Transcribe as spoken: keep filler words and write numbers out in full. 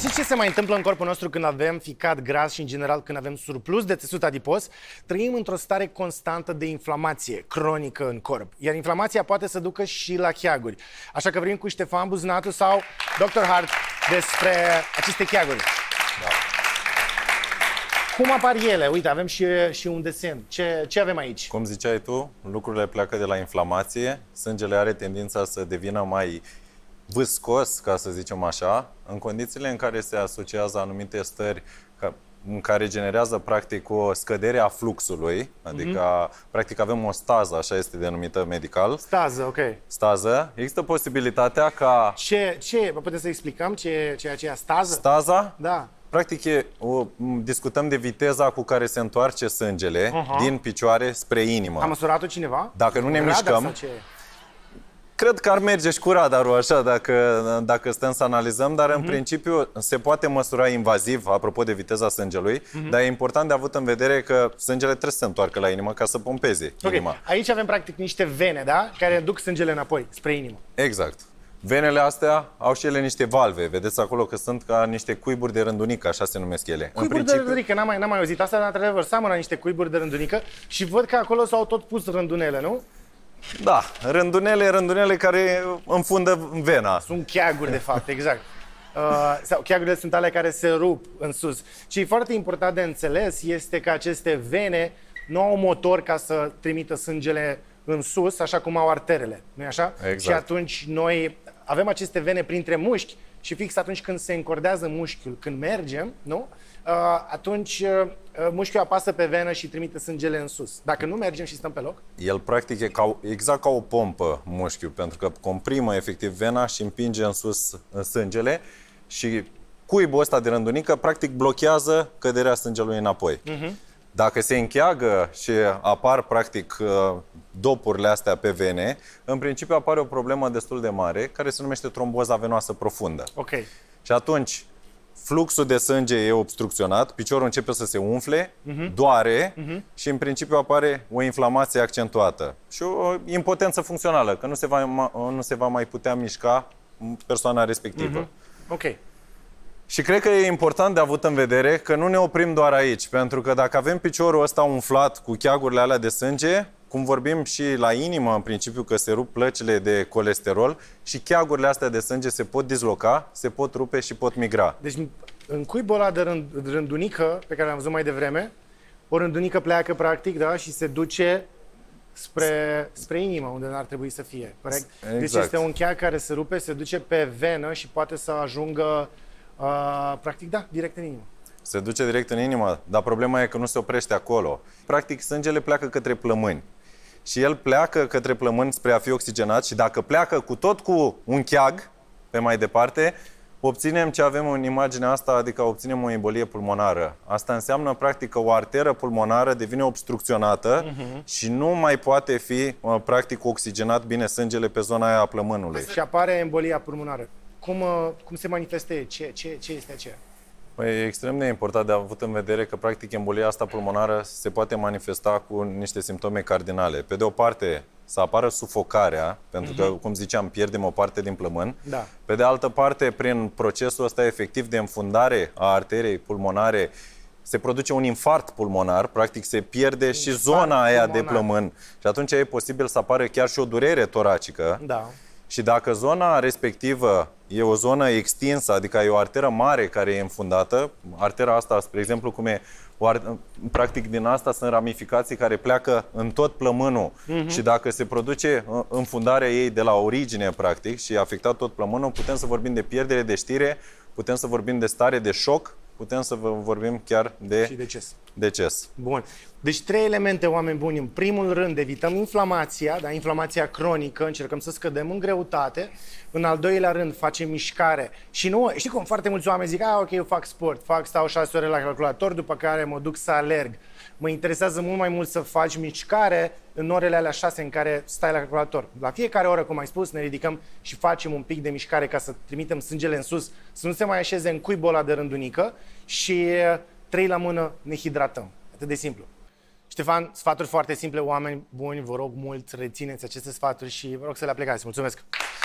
știți ce se mai întâmplă în corpul nostru când avem ficat gras și, în general, când avem surplus de țesut adipos? Trăim într-o stare constantă de inflamație cronică în corp. Iar inflamația poate să ducă și la cheaguri. Așa că vorbim cu Ștefan Buznatu sau doctor Hart despre aceste cheaguri. Da. Cum apar ele? Uite, avem și, și un desen. Ce, ce avem aici? Cum ziceai tu, lucrurile pleacă de la inflamație. Sângele are tendința să devină mai viscos, ca să zicem așa, în condițiile în care se asociază anumite stări ca, în care generează practic o scădere a fluxului, adică mm-hmm. practic avem o stază, așa este denumită medical. Stază, ok. Stază. Există posibilitatea ca... Ce, ce, vă puteți să explicăm ce, ce e aceea stază? Staza? Da. Practic, e, o, discutăm de viteza cu care se întoarce sângele uh-huh. din picioare spre inimă. A măsurat-o cineva? Dacă nu ne Radar mișcăm... Cred că ar merge și cu radarul așa, dacă, dacă stăm să analizăm, dar uh-huh. în principiu se poate măsura invaziv, apropo de viteza sângelui, uh-huh. dar e important de avut în vedere că sângele trebuie să se întoarcă la inimă ca să pompeze okay. inima. Aici avem practic niște vene, da? Care duc sângele înapoi, spre inimă. Exact. Venele astea au și ele niște valve. Vedeți acolo că sunt ca niște cuiburi de rândunică, așa se numesc ele. Cuiburi principiu... de rândunică, n-am mai, n-am mai auzit asta, dar într-adevăr seamănă niște cuiburi de rândunică și văd că acolo s-au tot pus rândunele, nu? Da, rândunele, rândunele care înfundă vena. Sunt cheaguri, de fapt, exact. Uh, sau cheagurile sunt ale care se rup în sus. Ce e foarte important de înțeles este că aceste vene nu au motor ca să trimită sângele în sus, așa cum au arterele, nu-i așa? Exact. Și atunci noi avem aceste vene printre mușchi și fix atunci când se încordează mușchiul, când mergem, nu? Uh, atunci uh, mușchiul apasă pe venă și trimite sângele în sus. Dacă nu mergem și stăm pe loc? El practic e ca, exact ca o pompă mușchiul, pentru că comprimă efectiv vena și împinge în sus în sângele și cuibul ăsta de rândunică practic blochează căderea sângelui înapoi. Uh-huh. Dacă se încheagă și apar practic dopurile astea pe vene, în principiu apare o problemă destul de mare care se numește tromboza venoasă profundă. Okay. Și atunci fluxul de sânge e obstrucționat, piciorul începe să se umfle, uh-huh. doare uh-huh. și în principiu apare o inflamație accentuată și o impotență funcțională, că nu se va, nu se va mai putea mișca persoana respectivă. Uh-huh. Ok. Și cred că e important de avut în vedere că nu ne oprim doar aici, pentru că dacă avem piciorul ăsta umflat cu cheagurile alea de sânge, cum vorbim și la inimă, în principiu, că se rup plăcile de colesterol și cheagurile astea de sânge se pot disloca, se pot rupe și pot migra. Deci, în cuibul ăla de rând, rândunică, pe care l-am văzut mai devreme, o rândunică pleacă, practic, da, și se duce spre, spre inimă, unde n-ar trebui să fie, corect? Exact. Deci este un cheag care se rupe, se duce pe venă și poate să ajungă, uh, practic, da, direct în inimă. Se duce direct în inimă, dar problema e că nu se oprește acolo. Practic, sângele pleacă către plămâni. Și el pleacă către plămâni spre a fi oxigenat și dacă pleacă cu tot cu un cheag pe mai departe, obținem ce avem în imaginea asta, adică obținem o embolie pulmonară. Asta înseamnă practic că o arteră pulmonară devine obstrucționată uh-huh. și nu mai poate fi practic oxigenat bine sângele pe zona aia a plămânului. Și apare embolia pulmonară. Cum, cum se manifestă? Ce, ce, ce este aceea? Păi, e extrem de important de avut în vedere că, practic, embolia asta pulmonară se poate manifesta cu niște simptome cardinale. Pe de o parte, să apară sufocarea, pentru că, cum ziceam, pierdem o parte din plămân. Da. Pe de altă parte, prin procesul ăsta efectiv de înfundare a arterei pulmonare, se produce un infarct pulmonar, practic se pierde infarct și zona aia pulmonar. de plămân. Și atunci e posibil să apară chiar și o durere toracică. Da. Și dacă zona respectivă e o zonă extinsă, adică e o arteră mare care e înfundată, artera asta, spre exemplu, cum e, o practic din asta sunt ramificații care pleacă în tot plămânul uh-huh. și dacă se produce înfundarea ei de la origine, practic, și afectat tot plămânul, putem să vorbim de pierdere de știre, putem să vorbim de stare de șoc, putem să vorbim chiar de și deces. deces. Bun. Deci trei elemente, oameni buni. În primul rând, evităm inflamația, da? Inflamația cronică, încercăm să scădem în greutate. În al doilea rând, facem mișcare. Și nu, știi cum foarte mulți oameni zic, ah, ok, eu fac sport, fac, stau șase ore la calculator, după care mă duc să alerg. Mă interesează mult mai mult să faci mișcare în orele alea șase în care stai la calculator. La fiecare oră, cum ai spus, ne ridicăm și facem un pic de mișcare ca să trimitem sângele în sus, să nu se mai așeze în cuibul ăla de rândunică și trei la mână ne hidratăm. Atât de simplu. Ștefan, sfaturi foarte simple, oameni buni, vă rog mult, rețineți aceste sfaturi și vă rog să le aplicați. Mulțumesc!